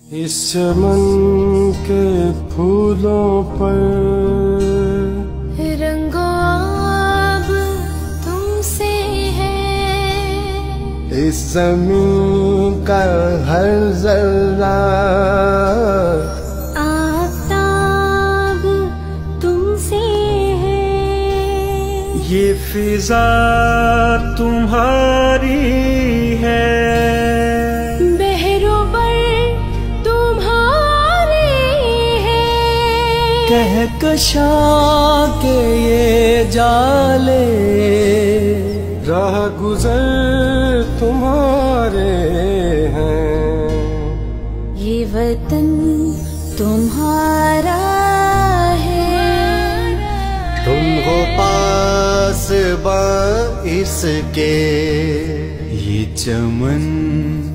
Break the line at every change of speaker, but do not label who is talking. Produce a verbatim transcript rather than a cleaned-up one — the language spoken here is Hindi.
इस चमन के फूलों पर
रंगो अब तुमसे है।
इस ज़मीन का हर जर्रा
आफ़ताब तुमसे है।
ये फिजा तुम्हारी है।
कहकशा के ये जाले
राह गुजर तुम्हारे हैं।
ये वतन तुम्हारा है।
तुम हो पास बा इसके, ये चमन